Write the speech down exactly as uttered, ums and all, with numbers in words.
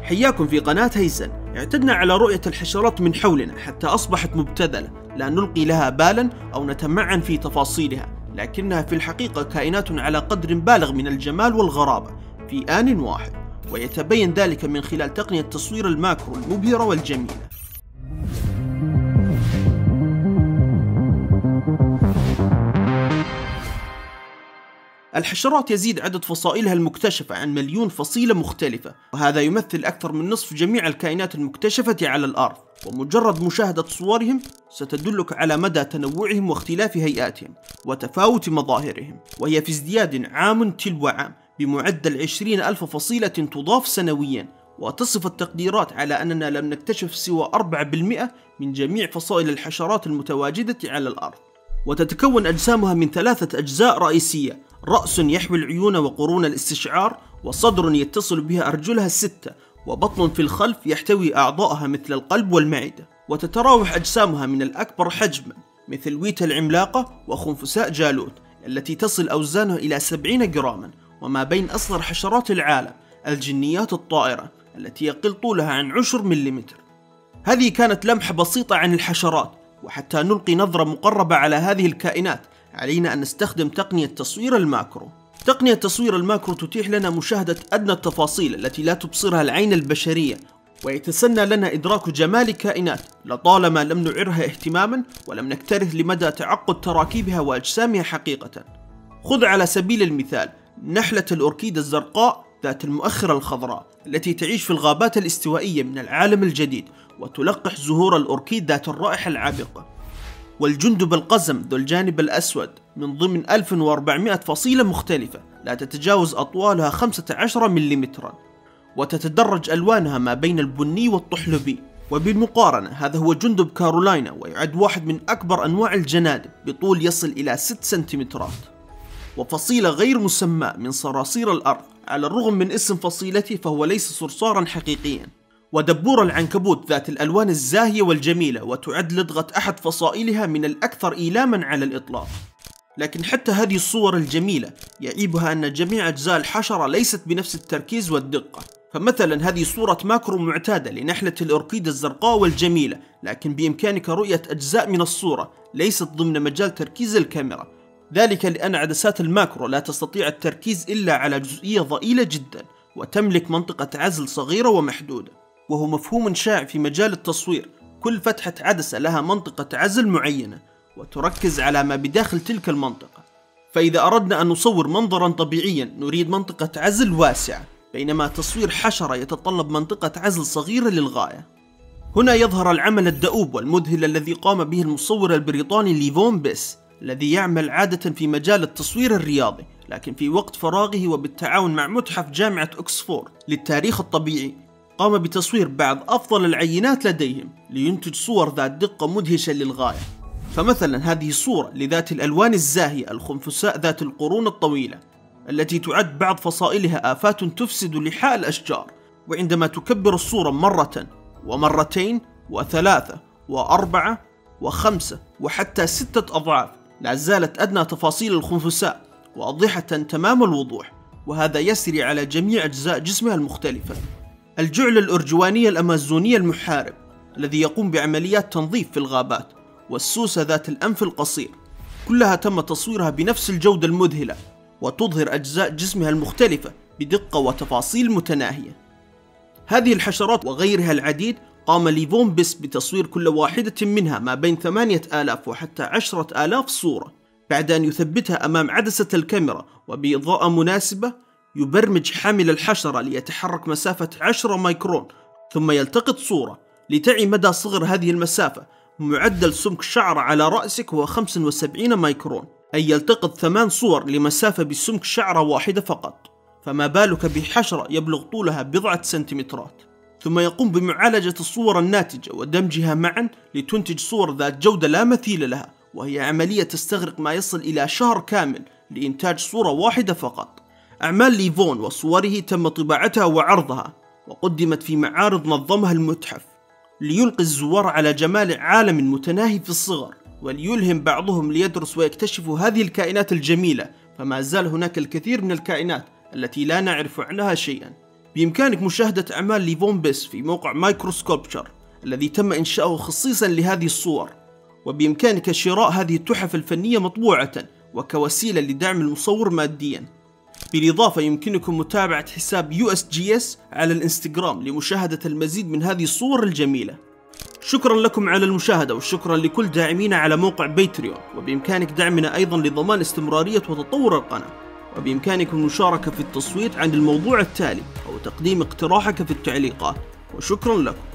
حياكم في قناة هيسن. اعتدنا على رؤية الحشرات من حولنا حتى أصبحت مبتذلة، لا نلقي لها بالا أو نتمعن في تفاصيلها، لكنها في الحقيقة كائنات على قدر بالغ من الجمال والغرابة في آن واحد، ويتبين ذلك من خلال تقنية تصوير الماكرو المبهرة والجميلة. الحشرات يزيد عدد فصائلها المكتشفة عن مليون فصيلة مختلفة، وهذا يمثل أكثر من نصف جميع الكائنات المكتشفة على الأرض، ومجرد مشاهدة صورهم ستدلك على مدى تنوعهم واختلاف هيئاتهم وتفاوت مظاهرهم، وهي في ازدياد عام تلو عام بمعدل عشرين ألف فصيلة تضاف سنويا. وتصف التقديرات على أننا لم نكتشف سوى أربعة بالمئة من جميع فصائل الحشرات المتواجدة على الأرض. وتتكون أجسامها من ثلاثة أجزاء رئيسية: رأس يحوي العيون وقرون الاستشعار، وصدر يتصل بها أرجلها الستة، وبطن في الخلف يحتوي أعضاءها مثل القلب والمعدة. وتتراوح أجسامها من الأكبر حجما مثل ويتا العملاقة وخنفساء جالوت التي تصل أوزانها إلى سبعين جراما، وما بين أصغر حشرات العالم الجنيات الطائرة التي يقل طولها عن عشر مليمتر. هذه كانت لمحة بسيطة عن الحشرات، وحتى نلقي نظرة مقربة على هذه الكائنات علينا أن نستخدم تقنية تصوير الماكرو. تقنية تصوير الماكرو تتيح لنا مشاهدة أدنى التفاصيل التي لا تبصرها العين البشرية، ويتسنى لنا إدراك جمال كائنات لطالما لم نعرها اهتماما ولم نكترث لمدى تعقد تراكيبها وأجسامها حقيقة. خذ على سبيل المثال نحلة الأوركيد الزرقاء ذات المؤخرة الخضراء التي تعيش في الغابات الاستوائية من العالم الجديد وتلقح زهور الأوركيد ذات الرائحة العابقة، والجندب القزم ذو الجانب الأسود من ضمن ألف وأربعمئة فصيلة مختلفة لا تتجاوز أطوالها خمسة عشر مليمترا، وتتدرج ألوانها ما بين البني والطحلبي. وبالمقارنة هذا هو جندب كارولاينا، ويعد واحد من أكبر أنواع الجنادب بطول يصل إلى ستة سنتيمترات، وفصيلة غير مسماة من صراصير الأرض. على الرغم من اسم فصيلته فهو ليس صرصارا حقيقيا. ودبور العنكبوت ذات الألوان الزاهية والجميلة، وتعد لدغة أحد فصائلها من الأكثر إيلاما على الإطلاق. لكن حتى هذه الصور الجميلة يعيبها أن جميع أجزاء الحشرة ليست بنفس التركيز والدقة. فمثلا هذه صورة ماكرو معتادة لنحلة الأوركيد الزرقاء والجميلة، لكن بإمكانك رؤية أجزاء من الصورة ليست ضمن مجال تركيز الكاميرا، ذلك لأن عدسات الماكرو لا تستطيع التركيز إلا على جزئية ضئيلة جدا، وتملك منطقة عزل صغيرة ومحدودة، وهو مفهوم شائع في مجال التصوير. كل فتحة عدسة لها منطقة عزل معينة وتركز على ما بداخل تلك المنطقة. فإذا أردنا أن نصور منظرا طبيعيا نريد منطقة عزل واسعة، بينما تصوير حشرة يتطلب منطقة عزل صغيرة للغاية. هنا يظهر العمل الدؤوب والمذهل الذي قام به المصور البريطاني ليفون بيس، الذي يعمل عادة في مجال التصوير الرياضي، لكن في وقت فراغه وبالتعاون مع متحف جامعة أكسفورد للتاريخ الطبيعي قام بتصوير بعض أفضل العينات لديهم لينتج صور ذات دقة مدهشة للغاية. فمثلا هذه صورة لذات الألوان الزاهية الخنفساء ذات القرون الطويلة التي تعد بعض فصائلها آفات تفسد لحاء الأشجار، وعندما تكبر الصورة مرة ومرتين وثلاثة وأربعة وخمسة وحتى ستة أضعاف لا زالت أدنى تفاصيل الخنفساء واضحة تمام الوضوح، وهذا يسري على جميع أجزاء جسمها المختلفة. الجعل الأرجواني الأمازوني المحارب الذي يقوم بعمليات تنظيف في الغابات، والسوسة ذات الأنف القصير، كلها تم تصويرها بنفس الجودة المذهلة، وتظهر أجزاء جسمها المختلفة بدقة وتفاصيل متناهية. هذه الحشرات وغيرها العديد قام ليفون بيس بتصوير كل واحدة منها ما بين ثمانية آلاف وحتى عشرة آلاف صورة، بعد أن يثبتها أمام عدسة الكاميرا وبإضاءة مناسبة. يبرمج حامل الحشرة ليتحرك مسافة عشرة مايكرون، ثم يلتقط صورة لتعي مدى صغر هذه المسافة. معدل سمك شعر على رأسك هو خمسة وسبعين مايكرون، أي يلتقط ثمان صور لمسافة بسمك شعرة واحدة فقط، فما بالك بحشرة يبلغ طولها بضعة سنتيمترات. ثم يقوم بمعالجة الصور الناتجة ودمجها معا لتنتج صور ذات جودة لا مثيل لها، وهي عملية تستغرق ما يصل إلى شهر كامل لإنتاج صورة واحدة فقط. أعمال ليفون وصوره تم طباعتها وعرضها، وقدمت في معارض نظمها المتحف ليلقي الزوار على جمال عالم متناهي في الصغر، وليلهم بعضهم ليدرس ويكتشف هذه الكائنات الجميلة. فما زال هناك الكثير من الكائنات التي لا نعرف عنها شيئا. بإمكانك مشاهدة أعمال ليفون بيس في موقع مايكروسكوبشر الذي تم إنشاؤه خصيصا لهذه الصور، وبإمكانك شراء هذه التحف الفنية مطبوعة وكوسيلة لدعم المصور ماديا. بالإضافة يمكنكم متابعة حساب يو إس جي إس على الانستغرام لمشاهدة المزيد من هذه الصور الجميلة. شكرا لكم على المشاهدة، وشكرا لكل داعمين على موقع باتريون، وبإمكانك دعمنا أيضا لضمان استمرارية وتطور القناة، وبإمكانكم المشاركة في التصويت عن الموضوع التالي أو تقديم اقتراحك في التعليقات، وشكرا لكم.